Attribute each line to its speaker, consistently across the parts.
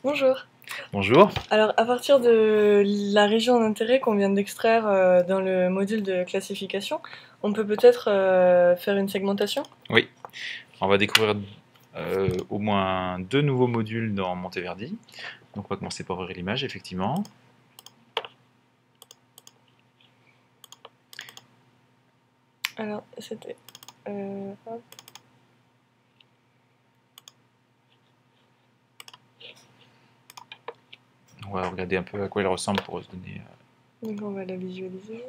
Speaker 1: Bonjour.
Speaker 2: Bonjour.
Speaker 1: Alors, à partir de la région d'intérêt qu'on vient d'extraire dans le module de classification, on peut peut-être faire une segmentation?
Speaker 2: Oui, on va découvrir au moins deux nouveaux modules dans Monteverdi. Donc on va commencer par ouvrir l'image, effectivement.
Speaker 1: Alors, c'était... hop.
Speaker 2: On va regarder un peu à quoi elle ressemble pour se donner.
Speaker 1: Donc on va la visualiser.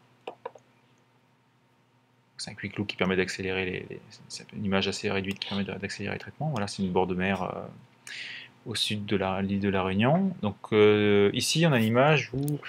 Speaker 2: C'est un quick look qui permet d'accélérer c'est une image assez réduite qui permet d'accélérer les traitements. Voilà, c'est une bord de mer au sud de l'île de la Réunion. Donc ici on a une image où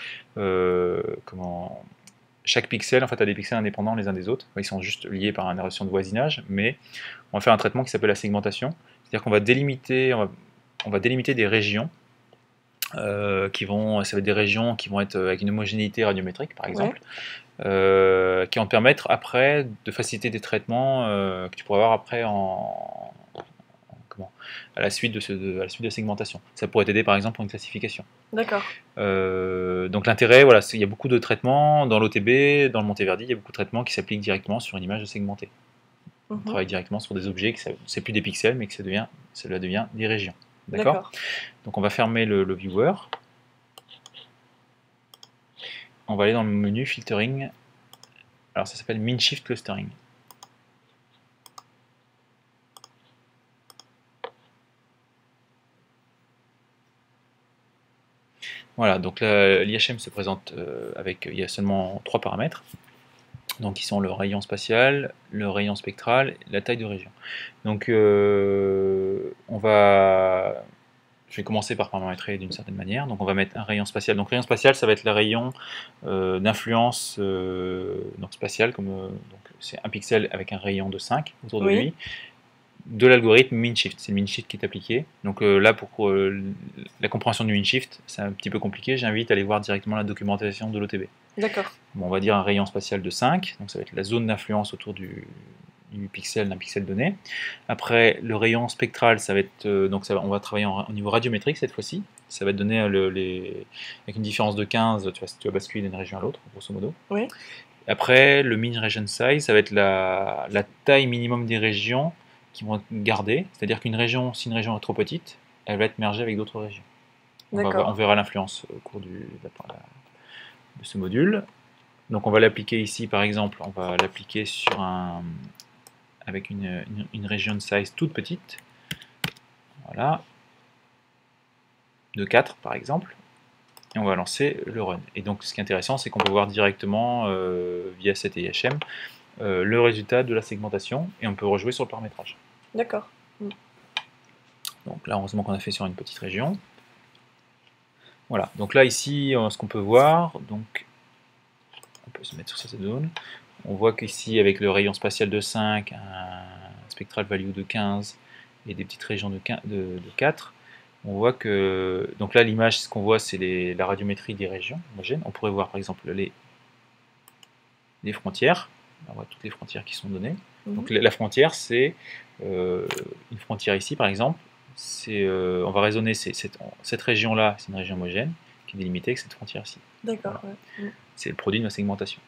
Speaker 2: chaque pixel en fait a des pixels indépendants les uns des autres. Ils sont juste liés par une relation de voisinage, mais on va faire un traitement qui s'appelle la segmentation. C'est-à-dire qu'on va délimiter, on va délimiter des régions ça va être des régions qui vont être avec une homogénéité radiométrique par
Speaker 1: Ouais,
Speaker 2: exemple, qui vont te permettre après de faciliter des traitements que tu pourras avoir après à la suite à la suite de la segmentation. Ça pourrait t'aider par exemple pour une classification.
Speaker 1: d'accord.
Speaker 2: Donc l'intérêt, voilà, il y a beaucoup de traitements dans l'OTB, dans le Monteverdi, il y a beaucoup de traitements qui s'appliquent directement sur une image segmentée. On
Speaker 1: Mhm.
Speaker 2: travaille directement sur des objets, c'est plus des pixels, mais que cela devient des régions. D'accord?
Speaker 1: D'accord.
Speaker 2: Donc on va fermer le viewer. On va aller dans le menu filtering. Alors ça s'appelle Min Shift Clustering. Voilà, donc l'IHM se présente il y a seulement trois paramètres. Donc qui sont le rayon spatial, le rayon spectral, la taille de région. Donc je vais commencer par paramétrer d'une certaine manière. Donc on va mettre un rayon spatial. Donc rayon spatial, ça va être le rayon d'influence spatiale, donc c'est un pixel avec un rayon de 5 autour de
Speaker 1: Oui,
Speaker 2: lui, de l'algorithme MinShift. C'est le MinShift qui est appliqué. Donc là, pour la compréhension du MinShift, c'est un petit peu compliqué. J'invite à aller voir directement la documentation de l'OTB.
Speaker 1: d'accord.
Speaker 2: Bon, on va dire un rayon spatial de 5, donc ça va être la zone d'influence autour du pixel d'un pixel donné. Après, le rayon spectral, ça va être on va travailler au niveau radiométrique cette fois-ci. Ça va être donné avec une différence de 15, tu vas basculer d'une région à l'autre, grosso modo.
Speaker 1: Oui,
Speaker 2: Après, le min region size, ça va être la taille minimum des régions qui vont être gardées. C'est-à-dire qu'une région, si une région est trop petite, elle va être mergée avec d'autres régions. On
Speaker 1: d'accord.
Speaker 2: verra l'influence au cours de ce module. Donc on va l'appliquer ici par exemple, on va l'appliquer avec une région de size toute petite, voilà, de 4 par exemple, et on va lancer le run. Et donc ce qui est intéressant, c'est qu'on peut voir directement via cet IHM le résultat de la segmentation, et on peut rejouer sur le paramétrage.
Speaker 1: D'accord. Mm.
Speaker 2: Donc là, heureusement qu'on a fait sur une petite région. Voilà, donc là ici, ce qu'on peut voir, donc on peut se mettre sur cette zone. On voit qu'ici, avec le rayon spatial de 5, un spectral value de 15 et des petites régions de 4, on voit que. Donc là, l'image, ce qu'on voit, c'est la radiométrie des régions homogènes. On pourrait voir par exemple les frontières. On voit toutes les frontières qui sont données.
Speaker 1: Mhm.
Speaker 2: Donc la frontière, c'est une frontière ici par exemple. On va raisonner cette région-là, c'est une région homogène qui est délimitée avec cette frontière ici.
Speaker 1: D'accord,
Speaker 2: Voilà.
Speaker 1: ouais. Mm.
Speaker 2: C'est le produit de ma segmentation.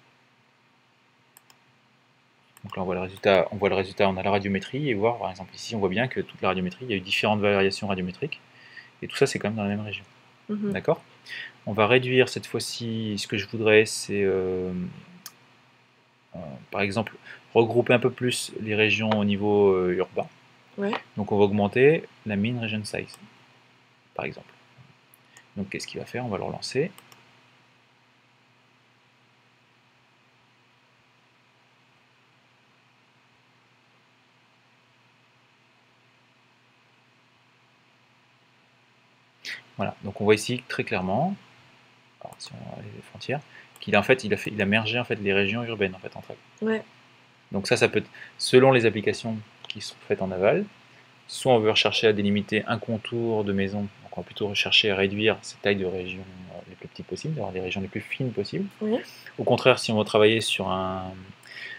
Speaker 2: Donc là, on voit le résultat, on a la radiométrie, et voir, par exemple, ici, on voit bien que toute la radiométrie, il y a eu différentes variations radiométriques, et tout ça, c'est quand même dans la même région.
Speaker 1: Mhm.
Speaker 2: D'accord? On va réduire cette fois-ci, ce que je voudrais, c'est, par exemple, regrouper un peu plus les régions au niveau urbain.
Speaker 1: Ouais,
Speaker 2: Donc on va augmenter la min region size, par exemple. Donc qu'est-ce qu'il va faire? On va le relancer. Voilà, donc on voit ici très clairement, alors, si on va aller les frontières, qu'il a en fait, il a mergé en fait les régions urbaines en fait entre elles.
Speaker 1: ouais,
Speaker 2: Donc ça peut être selon les applications qui sont faites en aval. Soit on veut rechercher à délimiter un contour de maison, donc on va plutôt rechercher à réduire cette taille de régions les plus petites possibles, d'avoir les régions les plus fines possibles.
Speaker 1: oui,
Speaker 2: Au contraire, si on veut travailler sur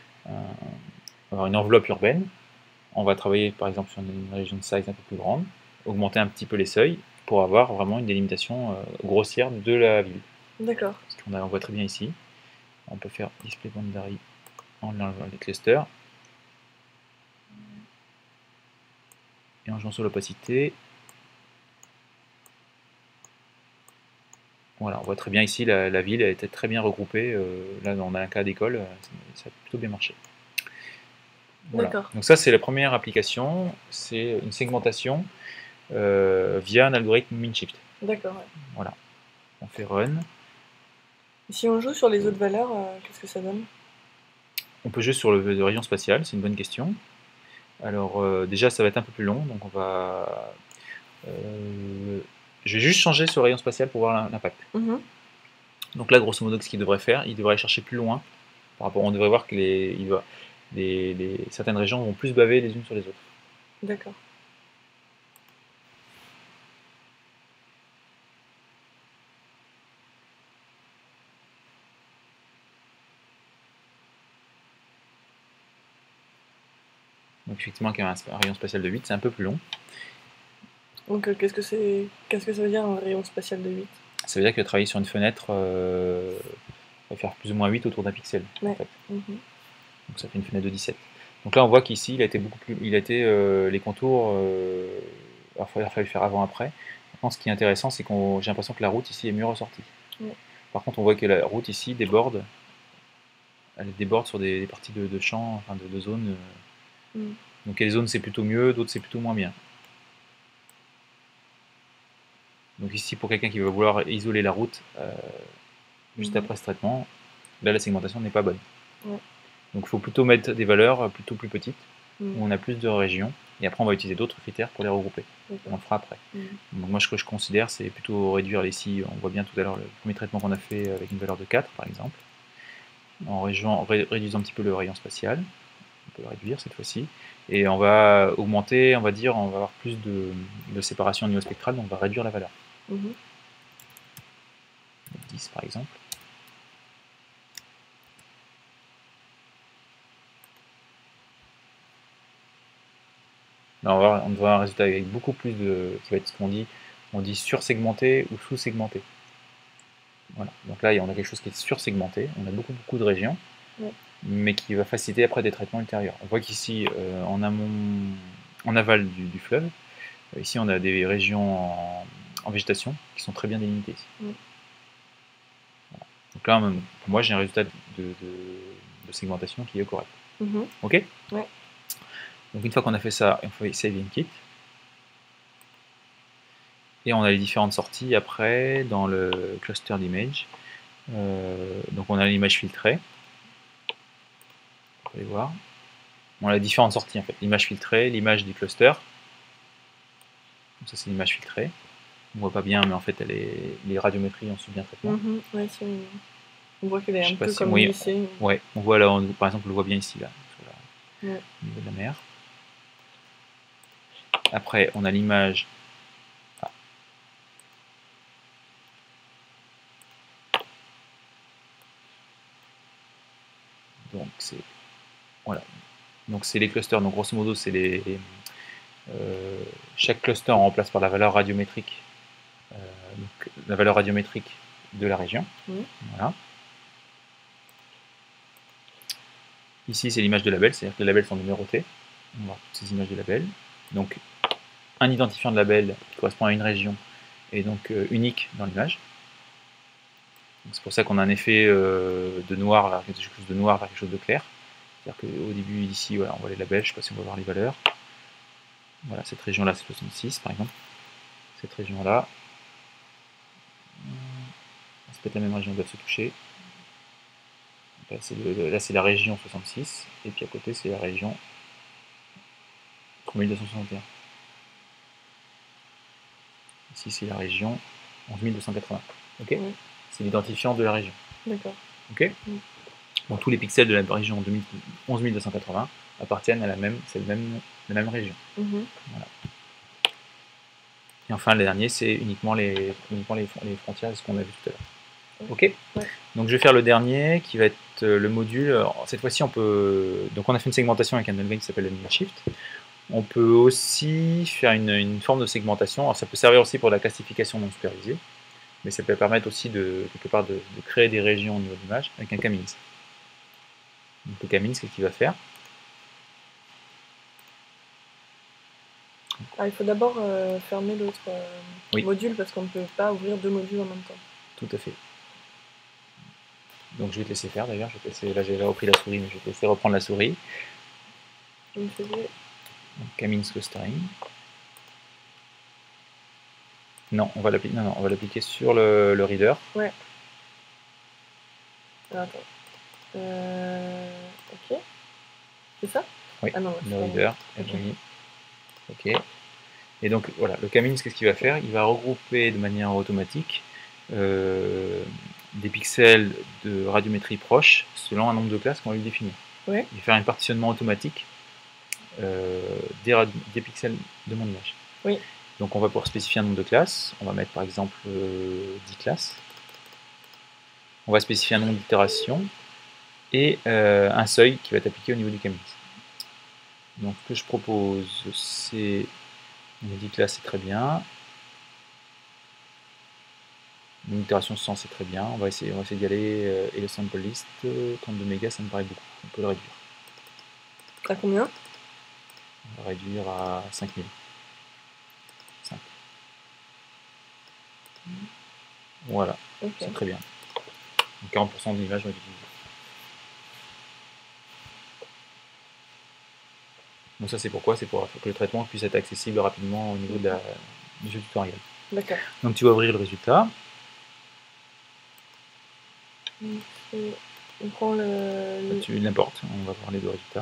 Speaker 2: avoir une enveloppe urbaine, on va travailler par exemple sur une région de size un peu plus grande. augmenter un petit peu les seuils pour avoir vraiment une délimitation grossière de la ville.
Speaker 1: D'accord.
Speaker 2: Parce qu'on voit très bien ici. On peut faire display boundary en enlevant les clusters. Et en jouant sur l'opacité. Voilà, on voit très bien ici la ville a été très bien regroupée. Là, on a un cas d'école, ça a plutôt bien marché. Voilà. Donc ça, c'est la première application, c'est une segmentation via un algorithme min-shift.
Speaker 1: D'accord. Ouais.
Speaker 2: Voilà. On fait run.
Speaker 1: Si on joue sur les autres valeurs, qu'est-ce que ça donne?
Speaker 2: On peut jouer sur le rayon spatial, c'est une bonne question. Alors déjà, ça va être un peu plus long, donc on va... je vais juste changer ce rayon spatial pour voir l'impact. Donc là, grosso modo, ce qu'il devrait faire, il devrait aller chercher plus loin. Par rapport, on devrait voir que certaines régions vont plus baver les unes sur les autres.
Speaker 1: D'accord.
Speaker 2: Donc effectivement, quand il y a un rayon spatial de 8, c'est un peu plus long.
Speaker 1: Donc qu'est-ce que ça veut dire un rayon spatial de 8?
Speaker 2: Ça veut dire que travailler sur une fenêtre va faire plus ou moins 8 autour d'un pixel.
Speaker 1: Ouais.
Speaker 2: En fait. Donc ça fait une fenêtre de 17. Donc là, on voit qu'ici, il a été beaucoup plus. Les contours, il a fallu faire avant-après. Maintenant, ce qui est intéressant, c'est que j'ai l'impression que la route ici est mieux ressortie.
Speaker 1: Ouais.
Speaker 2: Par contre, on voit que la route ici déborde. Elle déborde sur des parties de champs, enfin de zones. Donc, il y a des zones c'est plutôt mieux, d'autres c'est plutôt moins bien. Donc ici, pour quelqu'un qui va vouloir isoler la route juste après ce traitement, là, la segmentation n'est pas bonne.
Speaker 1: Ouais.
Speaker 2: Donc il faut plutôt mettre des valeurs plutôt plus petites, où on a plus de régions, et après on va utiliser d'autres critères pour les regrouper. On le fera après. Donc moi, ce que je considère, c'est plutôt réduire les si. On voit bien tout à l'heure le premier traitement qu'on a fait avec une valeur de 4, par exemple, en réduisant un petit peu le rayon spatial. On peut le réduire cette fois-ci. Et on va augmenter, on va avoir plus de séparation au niveau spectral, donc on va réduire la valeur. 10 par exemple. Là, on va avoir un résultat avec beaucoup plus de... qui va être ce qu'on dit sursegmenté ou sous-segmenté. Voilà. Donc là, on a quelque chose qui est sursegmenté, on a beaucoup de régions, mais qui va faciliter après des traitements ultérieurs. On voit qu'ici, en aval du fleuve, ici on a des régions en végétation qui sont très bien délimitées. Voilà. Donc là, pour moi, j'ai un résultat de segmentation qui est correct. Ok?
Speaker 1: Ouais.
Speaker 2: Donc une fois qu'on a fait ça, on fait Save in Kit. Et on a les différentes sorties après dans le cluster d'image. Donc on a l'image filtrée. Vous pouvez voir. On a les différentes sorties en fait. L'image filtrée, l'image du cluster. Donc ça c'est l'image filtrée. On voit pas bien, mais en fait les radiométries ont subi bien traitement.
Speaker 1: Ouais, on voit qu'elle est un peu comme ici.
Speaker 2: Ouais, on voit là, par exemple, on le voit bien ici, là, au niveau de la mer. Après, on a l'image. Donc c'est voilà. Donc c'est les clusters. Donc grosso modo, c'est chaque cluster on remplace par la valeur radiométrique. Donc, la valeur radiométrique de la région. Voilà. Ici, c'est l'image de label, c'est-à-dire que les labels sont numérotés. On va voir toutes ces images de labels. Donc, un identifiant de label qui correspond à une région est donc unique dans l'image. C'est pour ça qu'on a un effet de noir vers quelque chose de noir vers quelque chose de clair. C'est-à-dire qu'au début, ici, voilà, on voit les labels, je ne sais pas si on va voir les valeurs. Voilà, cette région-là, c'est 66, par exemple. Cette région-là, c'est peut-être la même région, doivent se toucher. Là, c'est la région 66, et puis à côté, c'est la région 3261. Ici, c'est la région 11280. Ok. C'est l'identifiant de la région.
Speaker 1: D'accord.
Speaker 2: Ok. Donc, tous les pixels de la région 11280 appartiennent à la même région. Voilà. Et enfin, le dernier, c'est uniquement les frontières de ce qu'on a vu tout à l'heure. Ok. Donc je vais faire le dernier qui va être le module. Alors, cette fois-ci, on a fait une segmentation avec un algorithme qui s'appelle le min-shift. On peut aussi faire une forme de segmentation. Alors ça peut servir aussi pour la classification non supervisée, mais ça peut permettre aussi quelque part de créer des régions au niveau de l'image avec un K-means. Donc le K-means, qu'est-ce qu'il va faire?
Speaker 1: Ah, il faut d'abord fermer l'autre
Speaker 2: Oui.
Speaker 1: module parce qu'on ne peut pas ouvrir deux modules en même temps.
Speaker 2: Tout à fait. Donc je vais te laisser faire d'ailleurs. Là j'ai repris la souris, mais je vais te laisser reprendre la souris.
Speaker 1: Je me faisais...
Speaker 2: K-means clustering. Non, on va l'appliquer sur le reader.
Speaker 1: Ouais. Alors, attends. Ok. C'est ça?
Speaker 2: Oui,
Speaker 1: ah non,
Speaker 2: le reader.
Speaker 1: Okay.
Speaker 2: Ok. Et donc voilà, le K-means, qu'est-ce qu'il va faire? Il va regrouper de manière automatique des pixels de radiométrie proches selon un nombre de classes qu'on va lui définir.
Speaker 1: Ouais.
Speaker 2: Il va faire un partitionnement automatique des pixels de mon image.
Speaker 1: Oui.
Speaker 2: Donc on va pouvoir spécifier un nombre de classes. On va mettre par exemple 10 classes. On va spécifier un nombre d'itérations et un seuil qui va être appliqué au niveau du K-means. Donc ce que je propose, c'est... On a dit que là c'est très bien. Une itération 100 c'est très bien. On va essayer d'y aller. Et le sample list, 32 mégas ça me paraît beaucoup. On peut le réduire.
Speaker 1: À combien?
Speaker 2: On va réduire à 5000. 5. Voilà, okay. C'est très bien. Donc 40% de l'image va être utilisée. Donc ça c'est pourquoi? C'est pour que le traitement puisse être accessible rapidement au niveau du tutoriel.
Speaker 1: D'accord.
Speaker 2: Donc tu vas ouvrir le résultat.
Speaker 1: On prend le...
Speaker 2: Tu l'importes, on va voir les deux résultats.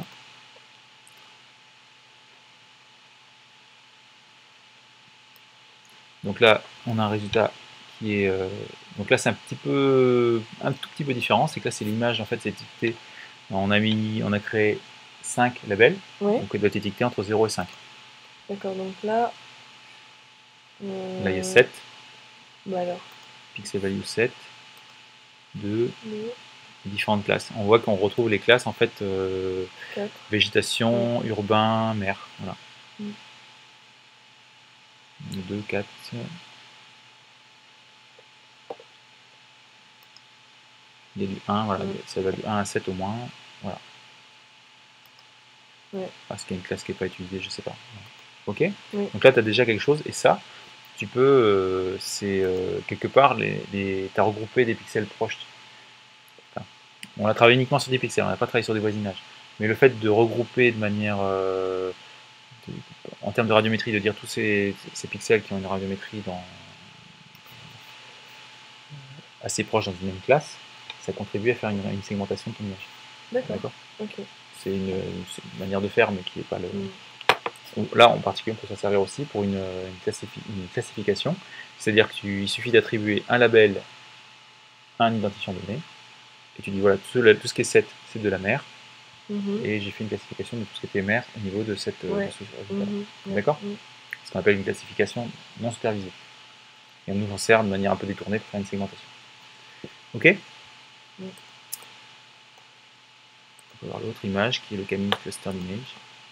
Speaker 2: Donc là, on a un résultat qui est... donc là, c'est un tout petit peu différent. C'est que là, c'est l'image, en fait, c'est étiqueté. On a créé 5 labels.
Speaker 1: Ouais.
Speaker 2: Donc, elle doit être étiquetée entre 0 et 5.
Speaker 1: D'accord, donc là...
Speaker 2: Là, il y a 7.
Speaker 1: Bah alors.
Speaker 2: Pixel value 7. 2. Différentes classes. On voit qu'on retrouve les classes, en fait, végétation, urbain, mer. Voilà. 2, 4... Il y a du 1, voilà, ça va du 1 à 7 au moins, voilà.
Speaker 1: Ouais.
Speaker 2: Parce qu'il y a une classe qui n'est pas utilisée, je sais pas. Ok.
Speaker 1: Oui.
Speaker 2: Donc là, tu as déjà quelque chose, et ça, tu peux, quelque part, tu as regroupé des pixels proches. Enfin, on a travaillé uniquement sur des pixels, on n'a pas travaillé sur des voisinages. Mais le fait de regrouper de manière, en termes de radiométrie, de dire tous ces pixels qui ont une radiométrie assez proche dans une même classe, ça contribue à faire une segmentation de ton image.
Speaker 1: D'accord. Okay.
Speaker 2: C'est une manière de faire, mais qui n'est pas le... Là, en particulier, on peut s'en servir aussi pour une classification. C'est-à-dire qu'il suffit d'attribuer un label à un identifiant donné. Et tu dis, voilà, tout ce qui est 7, c'est de la mer. Et j'ai fait une classification de tout ce qui était mer au niveau de cette... D'accord? Ce qu'on appelle une classification non supervisée. Et on nous en sert de manière un peu détournée pour faire une segmentation. Ok? On peut voir l'autre image qui est le K-means cluster image.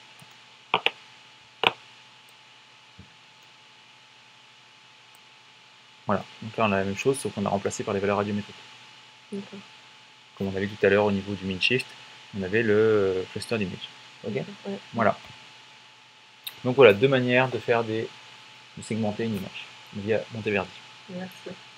Speaker 2: Voilà, donc là on a la même chose, sauf qu'on a remplacé par les valeurs radiométriques. Comme on avait tout à l'heure au niveau du min shift, on avait le cluster d'image. Ok. Voilà. Donc voilà, deux manières de faire de segmenter une image via Monteverdi.
Speaker 1: Merci.